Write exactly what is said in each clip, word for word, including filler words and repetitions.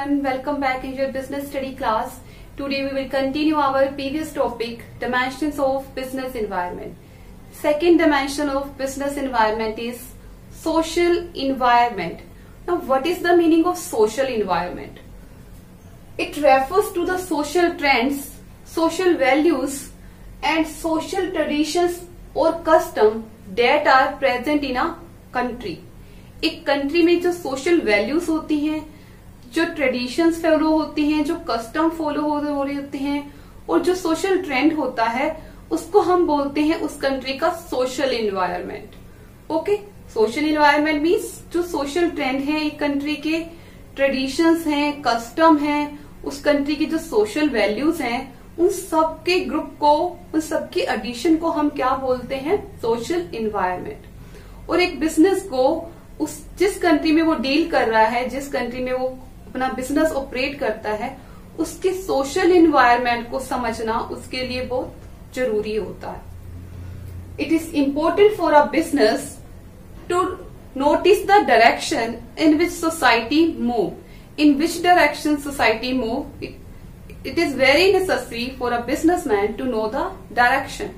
everyone, welcome back in your business study class. Today we will continue our previous topic, dimensions of business environment. Second dimension of business environment is social environment. Now what is the meaning of social environment? It refers to the social trends, social values and social traditions or custom that are present in a country. एक country में जो social values होती हैं, जो traditions follow होती हैं, जो custom follow हो रहे होते हैं और जो सोशल ट्रेंड होता है, उसको हम बोलते हैं उस कंट्री का social environment. Okay, social environment means जो सोशल ट्रेंड है एक कंट्री के, ट्रेडिशंस हैं, कस्टम हैं, उस कंट्री की जो सोशल वैल्यूज हैं, उन सब के ग्रुप को, उन सब की एडिशन को हम क्या बोलते हैं? Social environment. और एक बिजनेस को उस जिस कंट्री में वो डील कर रहा है, जिस कंट्री में वो अपना बिजनेस ऑपरेट करता है, उसके सोशल इन्वायरमेंट को समझना उसके लिए बहुत जरूरी होता है. It is important for a business to notice the direction in which society move. In which direction society move, it is very necessary for a businessman to know the direction.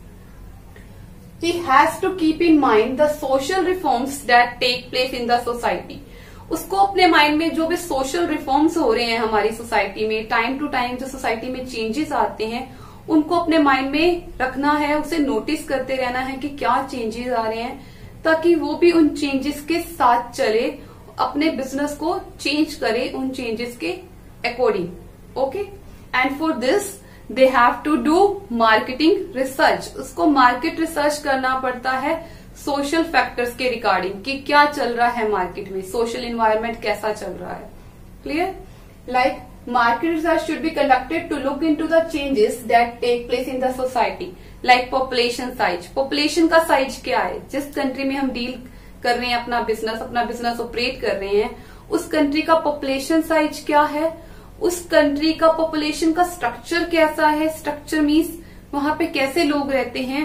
He has to keep in mind the social reforms that take place in the society. उसको अपने mind में जो भी social reforms हो रहे हैं हमारी society में, टाइम टू टाइम जो सोसाइटी में चेंजेस आते हैं, उनको अपने माइंड में रखना है, उसे नोटिस करते रहना है कि क्या चेंजेस आ रहे हैं, ताकि वो भी उन चेंजेस के साथ चले, अपने बिजनेस को चेंज करे उन चेंजेस के according. Okay, and for this they have to do marketing research. उसको मार्केट रिसर्च करना पड़ता है सोशल फैक्टर्स के रिगार्डिंग कि क्या चल रहा है मार्केट में, सोशल इन्वायरमेंट कैसा चल रहा है. Clear? Like market research should be conducted to look into the changes that take place in the society. Like population size. Population का साइज क्या है? जिस कंट्री में हम डील कर रहे हैं, अपना बिजनेस अपना बिजनेस ऑपरेट कर रहे हैं, उस कंट्री का पॉपुलेशन साइज क्या है, उस कंट्री का पॉपुलेशन का स्ट्रक्चर कैसा है. स्ट्रक्चर मीन्स वहां पे कैसे लोग रहते हैं,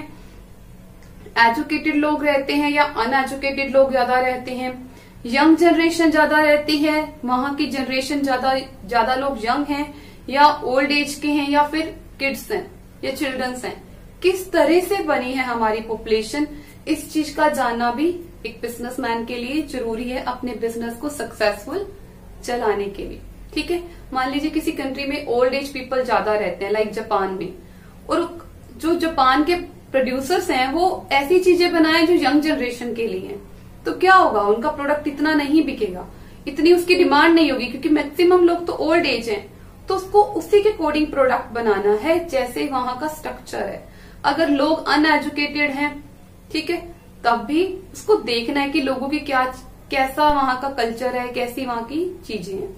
एजुकेटेड लोग रहते हैं या अनएजुकेटेड लोग ज्यादा रहते हैं, यंग जनरेशन ज्यादा रहती है, वहां की जनरेशन ज्यादा ज्यादा लोग यंग हैं या ओल्ड एज के हैं या फिर किड्स हैं या चिल्ड्रंस हैं. किस तरह से बनी है हमारी पॉपुलेशन, इस चीज का जानना भी एक बिजनेसमैन के लिए जरूरी है अपने बिजनेस को सक्सेसफुल चलाने के लिए. ठीक है, मान लीजिए किसी कंट्री में ओल्ड एज पीपल ज्यादा रहते हैं, लाइक जापान में, और जो जापान के प्रोड्यूसर्स हैं वो ऐसी चीजें बनाएं जो यंग जनरेशन के लिए हैं, तो क्या होगा? उनका प्रोडक्ट इतना नहीं बिकेगा, इतनी उसकी डिमांड नहीं होगी, क्योंकि मैक्सिमम लोग तो ओल्ड एज हैं. तो उसको उसी के अकॉर्डिंग प्रोडक्ट बनाना है जैसे वहां का स्ट्रक्चर है. अगर लोग अनएजुकेटेड हैं, ठीक है, तब भी उसको देखना है कि लोगों की क्या, कैसा वहां का कल्चर है, कैसी वहां की चीजें हैं.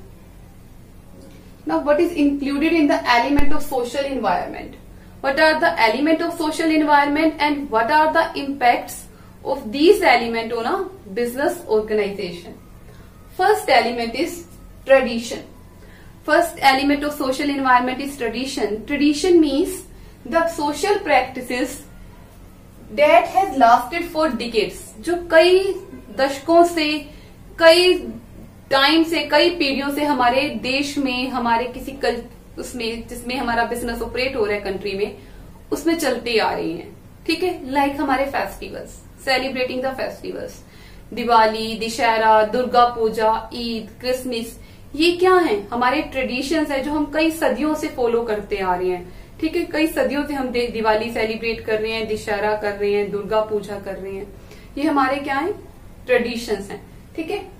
Now, what is included in the element of social environment? What are the element of social environment and what are the impacts of these element on a business organization? First element is tradition. First element of social environment is tradition. Tradition means the social practices that has lasted for decades. जो कई दशकों से, कई time से, कई पीढ़ियों से हमारे देश में, हमारे किसी कल उसमें जिसमें हमारा बिजनेस ऑपरेट हो रहा है कंट्री में, उसमें चलती आ रही हैं. ठीक है, लाइक हमारे festivals, celebrating the festivals, Diwali, Dussehra, Durga Puja, Eid, Christmas, ये क्या है? हमारे ट्रेडिशंस है जो हम कई सदियों से फॉलो करते आ रहे हैं. ठीक है, कई सदियों से हम दिवाली सेलिब्रेट कर रहे हैं, दशहरा कर रहे हैं, दुर्गा पूजा कर रहे हैं. ये हमारे क्या है? ट्रेडिशंस हैं. ठीक है,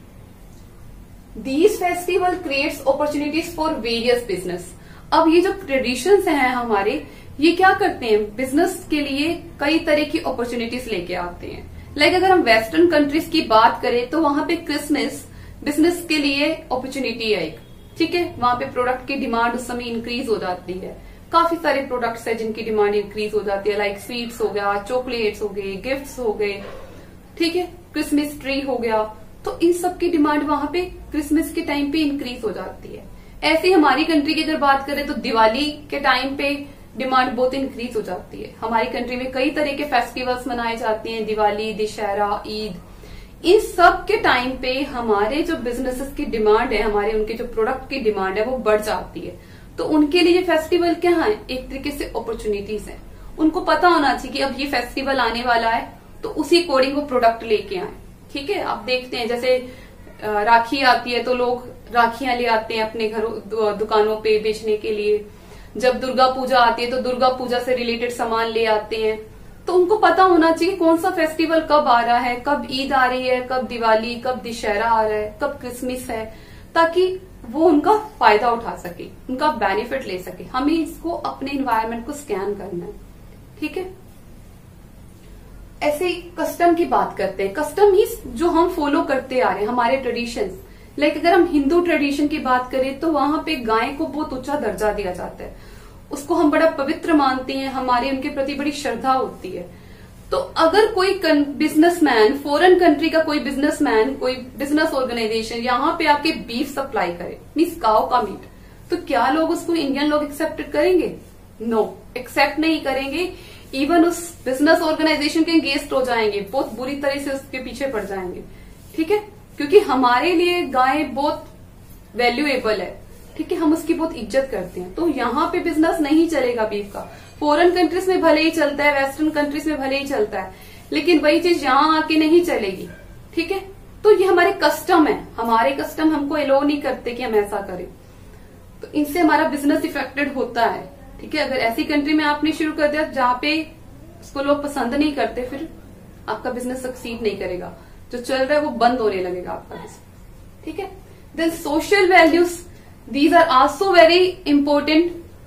These festival creates opportunities for various business. अब ये जो ट्रेडिशंस हैं हमारे, ये क्या करते हैं? बिजनेस के लिए कई तरह की अपॉर्चुनिटीज लेके आते हैं. लाइक like अगर हम वेस्टर्न कंट्रीज की बात करें तो वहां पे क्रिसमस बिजनेस के लिए अपॉर्चुनिटी है एक. ठीक है, वहां पे प्रोडक्ट की डिमांड उस समय इंक्रीज हो जाती है. काफी सारे प्रोडक्ट्स है जिनकी डिमांड इंक्रीज हो जाती है, लाइक स्वीट्स हो गया, चॉकलेट्स हो गए, गिफ्ट्स हो गए. ठीक है, क्रिसमस ट्री हो गया, तो इन सब की डिमांड वहां पे क्रिसमस के टाइम पे इंक्रीज हो जाती है. ऐसे हमारी कंट्री की अगर बात करें तो दिवाली के टाइम पे डिमांड बहुत इंक्रीज हो जाती है. हमारी कंट्री में कई तरह के फेस्टिवल्स मनाए जाते हैं, दिवाली, दशहरा, ईद. इन सब के टाइम पे हमारे जो बिजनेसेस की डिमांड है, हमारे उनके जो प्रोडक्ट की डिमांड है वो बढ़ जाती है। तो उनके लिए फेस्टिवल क्या है, एक तरीके से अपॉर्चुनिटीज है। उनको पता होना चाहिए कि अब ये फेस्टिवल आने वाला है, तो उसी अकॉर्डिंग वो प्रोडक्ट लेके आए। ठीक है, आप देखते हैं जैसे राखी आती है तो लोग राखियां ले आते हैं अपने घरों दुकानों पे बेचने के लिए। जब दुर्गा पूजा आती है तो दुर्गा पूजा से रिलेटेड सामान ले आते हैं। तो उनको पता होना चाहिए कौन सा फेस्टिवल कब आ रहा है, कब ईद आ रही है, कब दिवाली, कब दशहरा आ रहा है, कब क्रिसमस है, ताकि वो उनका फायदा उठा सके, उनका बेनिफिट ले सके। हमें इसको अपने इन्वायरमेंट को स्कैन करना है। ठीक है, ऐसे ही कस्टम की बात करते हैं। कस्टम ही जो हम फॉलो करते आ रहे हैं, हमारे ट्रेडिशंस। लाइक अगर हम हिंदू ट्रेडिशन की बात करें तो वहां पे गाय को बहुत ऊंचा दर्जा दिया जाता है, उसको हम बड़ा पवित्र मानते हैं, हमारी उनके प्रति बड़ी श्रद्धा होती है। तो अगर कोई बिजनेसमैन, फॉरेन कंट्री का कोई बिजनेसमैन, कोई बिजनेस ऑर्गेनाइजेशन यहाँ पे आके बीफ सप्लाई करे, मीन्स काऊ का मीट, तो क्या लोग उसको इंडियन लोग एक्सेप्ट करेंगे? नो, एक्सेप्ट नहीं करेंगे। इवन उस बिजनेस ऑर्गेनाइजेशन के अगेंस्ट हो जाएंगे, बहुत बुरी तरह से उसके पीछे पड़ जाएंगे। ठीक है, क्योंकि हमारे लिए गाय बहुत वैल्यूएबल है। ठीक है, हम उसकी बहुत इज्जत करते हैं। तो यहाँ पे बिजनेस नहीं चलेगा बीफ का। फॉरेन कंट्रीज में भले ही चलता है, वेस्टर्न कंट्रीज में भले ही चलता है, लेकिन वही चीज यहाँ आके नहीं चलेगी। ठीक है, तो ये हमारे कस्टम है, हमारे कस्टम हमको अलाउ नहीं करते कि हम ऐसा करें। तो इनसे हमारा बिजनेस इफेक्टेड होता है। ठीक है, अगर ऐसी कंट्री में आपने शुरू कर दिया जहां पे उसको लोग पसंद नहीं करते, फिर आपका बिजनेस सक्सीड नहीं करेगा। जो चल रहा है वो बंद होने लगेगा आपका बिजनेस। ठीक है, then social values, these are also very important.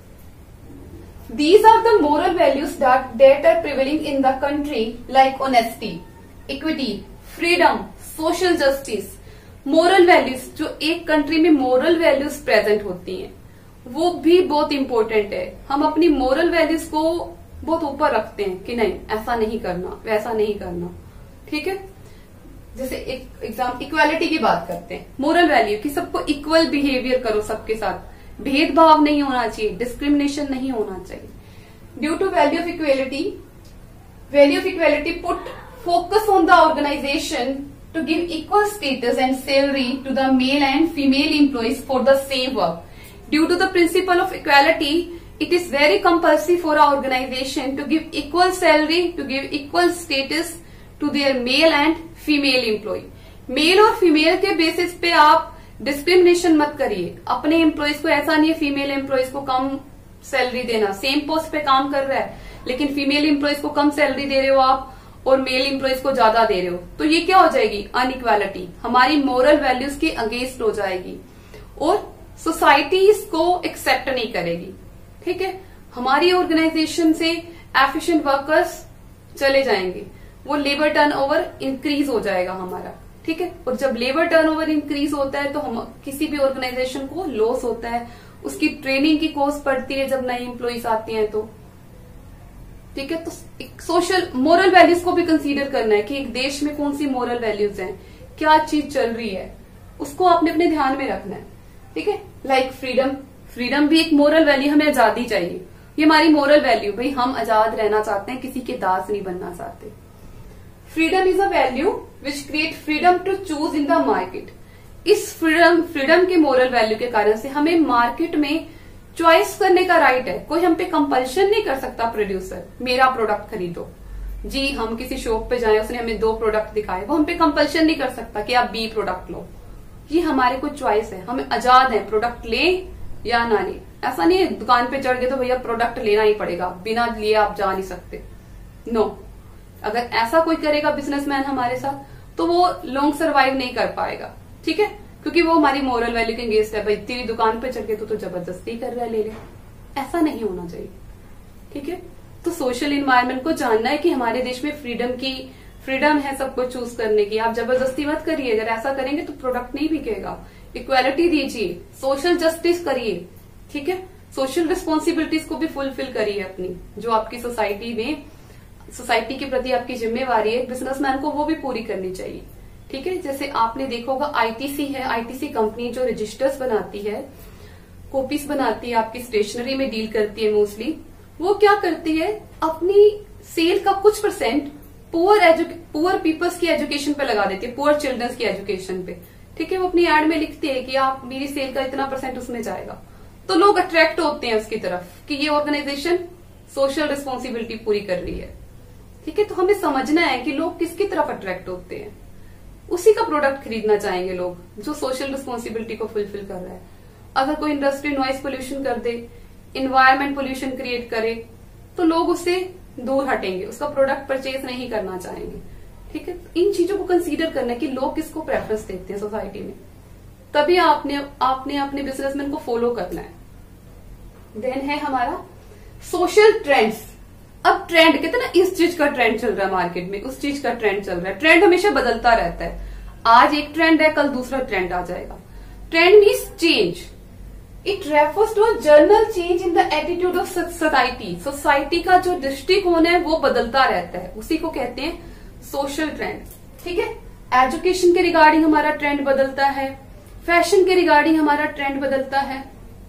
These are the moral values that that are prevailing in the country, like honesty, equity, freedom, social justice. moral values, जो एक कंट्री में moral values present होती हैं, वो भी बहुत important है। हम अपनी moral values को बहुत ऊपर रखते हैं कि नहीं ऐसा नहीं करना, वैसा नहीं करना। ठीक है, जैसे एक एग्जाम इक्वालिटी की बात करते हैं, मोरल वैल्यू कि सबको इक्वल बिहेवियर करो, सबके साथ भेदभाव नहीं होना चाहिए, डिस्क्रिमिनेशन नहीं होना चाहिए। Due to value of equality, value of equality put focus on the organisation to give equal status and salary to the male and female employees for the same work. Due to the principle of equality, it is very compulsory for our organization to give equal salary, to give equal status to their male and female employee. Male और female के basis पे आप discrimination मत करिए। अपने employees को ऐसा नहीं है फीमेल एम्प्लॉयज को कम सैलरी देना, सेम पोस्ट पे काम कर रहा है लेकिन फीमेल एम्प्लॉयज को कम सैलरी दे रहे हो आप और मेल एम्प्लॉयज को ज्यादा दे रहे हो, तो ये क्या हो जाएगी? अनइक्वालिटी, हमारी मोरल वैल्यूज के अगेंस्ट हो जाएगी और सोसाइटी इसको एक्सेप्ट नहीं करेगी। ठीक है, हमारी ऑर्गेनाइजेशन से एफिशिएंट वर्कर्स चले जाएंगे, वो लेबर टर्नओवर इंक्रीज हो जाएगा हमारा। ठीक है, और जब लेबर टर्नओवर इंक्रीज होता है तो हम किसी भी ऑर्गेनाइजेशन को लॉस होता है, उसकी ट्रेनिंग की कॉस्ट पड़ती है जब नए एम्प्लॉइज आते हैं तो। ठीक है, तो सोशल मोरल वैल्यूज को भी कंसीडर करना है कि एक देश में कौन सी मोरल वैल्यूज हैं, क्या चीज चल रही है, उसको आपने अपने ध्यान में रखना है। ठीक है, लाइक फ्रीडम, फ्रीडम भी एक मोरल वैल्यू, हमें आजादी चाहिए, ये हमारी मोरल वैल्यू, भाई हम आजाद रहना चाहते हैं, किसी के दास नहीं बनना चाहते। Freedom is a value which create freedom to choose in the market. इस फ्रीडम फ्रीडम के मोरल वैल्यू के कारण से हमें मार्केट में चॉइस करने का राइट है। कोई हम पे कंपल्शन नहीं कर सकता, प्रोड्यूसर मेरा प्रोडक्ट खरीदो जी, हम किसी शॉप पे जाए उसने हमें दो प्रोडक्ट दिखाए, वो हम पे कंपल्शन नहीं कर सकता कि आप बी प्रोडक्ट लो। ये हमारे को चॉइस है, हमें आजाद है प्रोडक्ट लें या ना लें। ऐसा नहीं है दुकान पे चढ़ गए तो भैया प्रोडक्ट लेना ही पड़ेगा, बिना लिए आप जा नहीं सकते। No no. अगर ऐसा कोई करेगा बिजनेसमैन हमारे साथ तो वो लॉन्ग सर्वाइव नहीं कर पाएगा। ठीक है, क्योंकि वो हमारी मोरल वैल्यू के अगेंस्ट है। भाई तेरी दुकान पे चढ़ के तो, तो जबरदस्ती कर रहा है, ले ले, ऐसा नहीं होना चाहिए। ठीक है, तो सोशल इन्वायरमेंट को जानना है कि हमारे देश में फ्रीडम की फ्रीडम है सबको चूज करने की। आप जबरदस्ती मत करिए, अगर ऐसा करेंगे तो प्रोडक्ट नहीं बिकेगा। इक्वालिटी दीजिए, सोशल जस्टिस करिए। ठीक है, सोशल रिस्पॉन्सिबिलिटीज को भी फुलफिल करिए अपनी, जो आपकी सोसाइटी में सोसाइटी के प्रति आपकी जिम्मेवारी है बिजनेसमैन को, वो भी पूरी करनी चाहिए। ठीक है, जैसे आपने देखा होगा आईटीसी है, आईटीसी कंपनी जो रजिस्टर्स बनाती है, कॉपीज बनाती है, आपकी स्टेशनरी में डील करती है मोस्टली, वो क्या करती है अपनी सेल का कुछ परसेंट पुअर पुअर पीपल्स की एजुकेशन पे लगा देती है, पुअर चिल्ड्रंस की एजुकेशन पे। ठीक है, वो अपनी एड में लिखती है कि आप मेरी सेल का इतना परसेंट उसमें जाएगा, तो लोग अट्रैक्ट होते हैं उसकी तरफ कि ये ऑर्गेनाइजेशन सोशल रिस्पॉन्सिबिलिटी पूरी कर रही है। ठीक है, तो हमें समझना है कि लोग किसकी तरफ अट्रैक्ट होते हैं, उसी का प्रोडक्ट खरीदना चाहेंगे लोग जो सोशल रिस्पॉन्सिबिलिटी को फुलफिल कर रहा है। अगर कोई इंडस्ट्री नॉइस पोल्यूशन कर दे, इन्वायरमेंट पोल्यूशन क्रिएट करे, तो लोग उससे दूर हटेंगे, उसका प्रोडक्ट परचेज नहीं करना चाहेंगे। ठीक है, इन चीजों को कंसीडर करना है कि लोग किसको प्रेफरेंस देते हैं सोसाइटी में, तभी आपने आपने अपने बिजनेसमैन को फॉलो करना है। देन है हमारा सोशल ट्रेंड्स। अब ट्रेंड कहते हैं ना, इस चीज का ट्रेंड चल रहा है मार्केट में, उस चीज का ट्रेंड चल रहा है। ट्रेंड हमेशा बदलता रहता है, आज एक ट्रेंड है, कल दूसरा ट्रेंड आ जाएगा। Trend means change, it refers to a general change in the attitude of society. Society का जो दृष्टिकोण है वो बदलता रहता है, उसी को कहते हैं सोशल ट्रेंड। ठीक है, एजुकेशन के रिगार्डिंग हमारा ट्रेंड बदलता है, फैशन के रिगार्डिंग हमारा ट्रेंड बदलता है,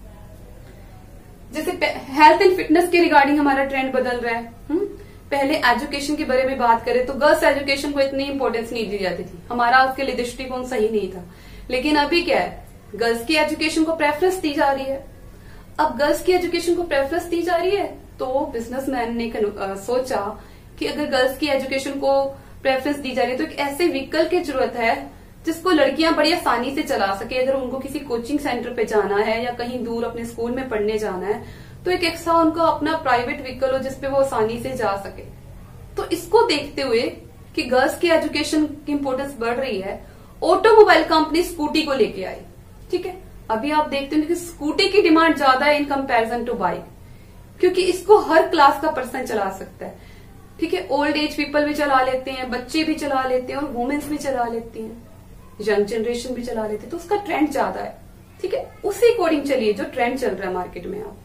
जैसे हेल्थ एंड फिटनेस के रिगार्डिंग हमारा ट्रेंड बदल रहा है। हुँ? पहले एजुकेशन के बारे में बात करें तो गर्ल्स एजुकेशन को इतनी इंपॉर्टेंस नहीं दी जाती थी, हमारा उसके लिए दृष्टिकोण सही नहीं था। लेकिन अभी क्या है, गर्ल्स की एजुकेशन को प्रेफरेंस दी जा रही है। अब गर्ल्स की एजुकेशन को प्रेफरेंस दी जा रही है तो बिजनेसमैन ने आ, सोचा कि अगर गर्ल्स की एजुकेशन को प्रेफरेंस दी जा रही है तो एक ऐसे व्हीकल की जरूरत है जिसको लड़कियां बड़ी आसानी से चला सके। अगर उनको किसी कोचिंग सेंटर पे जाना है या कहीं दूर अपने स्कूल में पढ़ने जाना है तो एक ऐसा उनका अपना प्राइवेट व्हीकल हो जिसपे वो आसानी से जा सके। तो इसको देखते हुए कि गर्ल्स की एजुकेशन की इंपॉर्टेंस बढ़ रही है, ऑटोमोबाइल कंपनी स्कूटी को लेके आई। ठीक है, अभी आप देखते हैं कि स्कूटी की डिमांड ज्यादा है इन कंपैरिजन टू बाइक, क्योंकि इसको हर क्लास का पर्सन चला सकता है। ठीक है, ओल्ड एज पीपल भी चला लेते हैं, बच्चे भी चला लेते हैं और वुमेन्स भी चला लेती हैं, यंग जनरेशन भी चला लेते हैं, तो उसका ट्रेंड ज्यादा है। ठीक है, उसी अकॉर्डिंग चलिए जो ट्रेंड चल रहा है मार्केट में। आप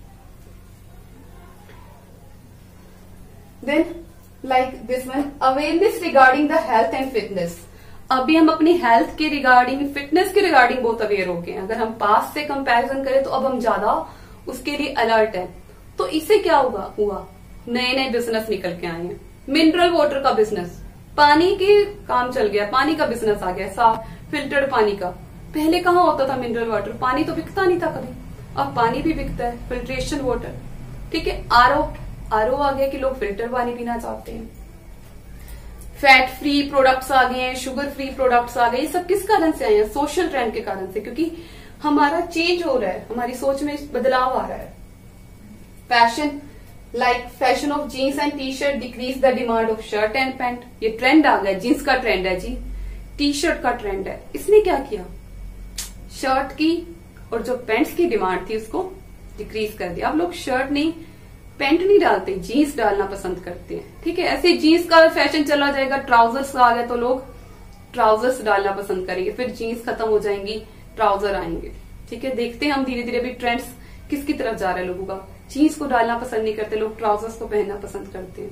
then like this one, awareness regarding the health and fitness. अभी हम अपनी हेल्थ के रिगार्डिंग, फिटनेस के रिगार्डिंग बहुत अवेयर हो गए हैं। अगर हम पास से कंपैरिजन करें तो अब हम ज्यादा उसके लिए अलर्ट है। तो इससे क्या हुआ हुआ नए नए बिजनेस निकल के आए हैं। मिनरल वाटर का बिजनेस, पानी के काम चल गया, पानी का बिजनेस आ गया, साफ फिल्टर्ड पानी का। पहले कहाँ होता था मिनरल वाटर, पानी तो बिकता नहीं था कभी, अब पानी भी बिकता है, फिल्ट्रेशन वाटर। ठीक है, आरओ आरओ आ गया कि लोग फिल्टर पानी पीना चाहते हैं। फैट फ्री प्रोडक्ट्स आ गए हैं, शुगर फ्री प्रोडक्ट्स आ गए। ये सब किस कारण से आए हैं? सोशल ट्रेंड के कारण से, क्योंकि हमारा चेंज हो रहा है, हमारी सोच में बदलाव आ रहा है। Fashion, like fashion of jeans and T shirt decrease the demand of shirt and pant. ये ट्रेंड आ गया, जीन्स का ट्रेंड है जी, टी शर्ट का ट्रेंड है। इसने क्या किया, शर्ट की और जो पैंट्स की डिमांड थी उसको डिक्रीज कर दिया। अब लोग शर्ट नहीं, पैंट नहीं डालते, जीन्स डालना पसंद करते हैं। ठीक है, ऐसे जीन्स का फैशन चला जाएगा, ट्राउजर्स आ गया तो लोग ट्राउजर्स डालना पसंद करेंगे, फिर जीन्स खत्म हो जाएंगी, ट्राउजर आएंगे। ठीक है, देखते हैं हम धीरे धीरे अभी ट्रेंड्स किसकी तरफ जा रहा है लोगों का। जीन्स को डालना पसंद नहीं करते लोग, ट्राउजर्स को पहनना पसंद करते हैं।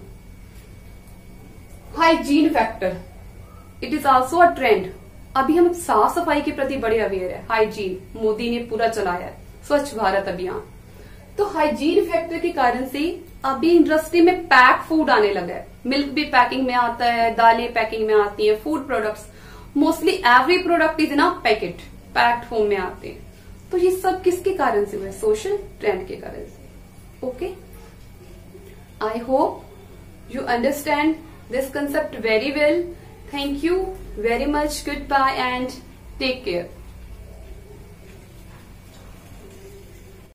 Hygiene factor, it is also a trend. अभी हम साफ सफाई के प्रति बड़े अवेयर है। हाइजीन मोदी ने पूरा चलाया है, स्वच्छ भारत अभियान। तो हाइजीन फैक्टर के कारण से अभी इंडस्ट्री में पैक फूड आने लगा है। मिल्क भी पैकिंग में आता है, दालें पैकिंग में आती हैं, food products, mostly every product is in a packet, packed form में आते हैं। तो ये सब किसके कारण से हुआ है? सोशल ट्रेंड के कारण से। Okay, I hope you understand this concept very well. Thank you very much. Goodbye and take care.